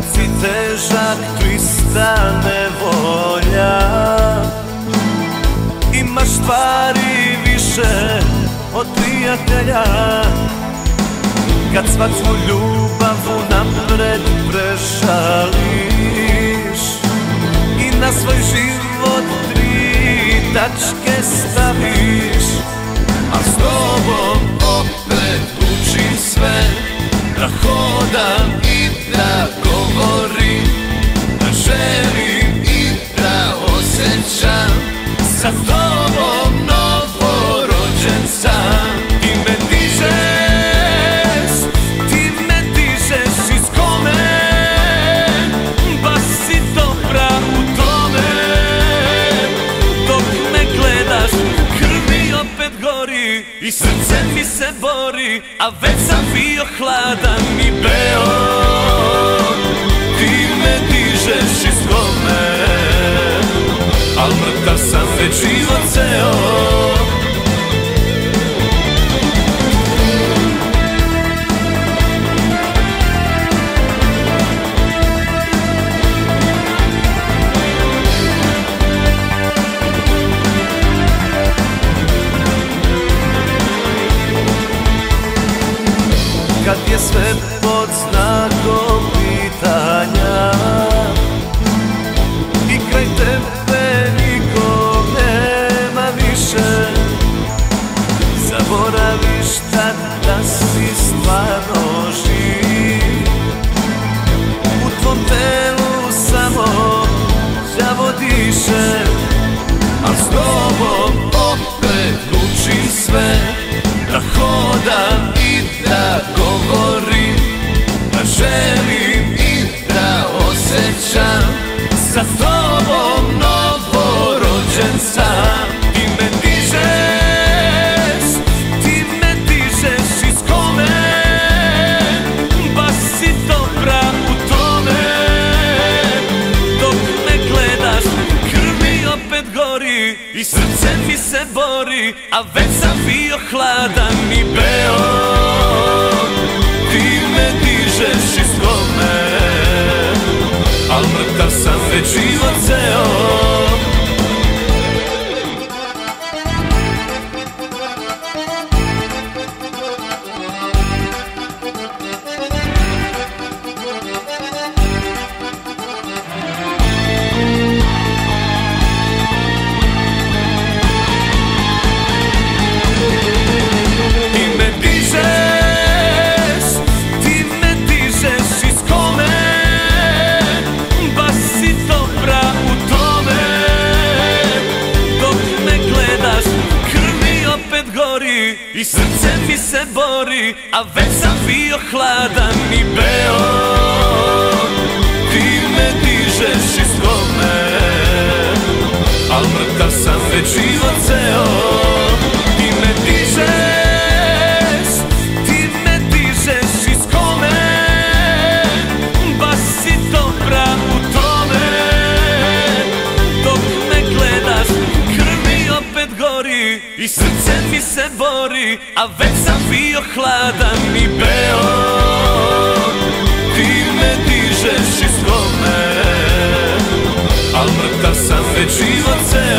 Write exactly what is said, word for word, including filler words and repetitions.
kad si težak trista nevolja. Imaš stvari više od prijatelja, kad svaku ljubav unapred prešališ i na svoj život tri tačke staviš. A s tobom opet učim sve, da hodam i da govorim, da želim i da osjećam. Sa tobom novorođen sam. Ti me dižeš, ti me dižeš iz kome, baš si dobra u tome. Dok me gledaš, krvi opet gori i srce mi se bori, a već sam bio hladan i beo. Ti me dižeš iz kome, al mrtav sam već život ceo. Kad je sve pod znakom pitanja i kraj tebe nikog nema više, zaboraviš tad da si stvarno živ. U tvom telu samo đavo diše, a s tobom opet učim sve, da hodam i da govorim, da želim i da osjećam. Sa tobom novorođen sam. Ti me dižeš, ti me dižeš iz kome, baš si dobra u tome. Dok me gledaš, krvi opet gori i srce mi se bori, a već sam bio hladan i beo. Ti me dižeš iz kome, al mrtav sam već život ceo. I srce mi se bori, a već sam bio hladan i beo. Ti me dižeš iz kome, al mrtav sam već život ceo. Ti me dižeš, ti me dižeš iz kome, baš si dobra u tome. Dok me gledaš, krvi opet gori i srce mi se bori, a već sam bio hladan i beo. Ti me dižeš iz kome, al mrtav sam već život ceo.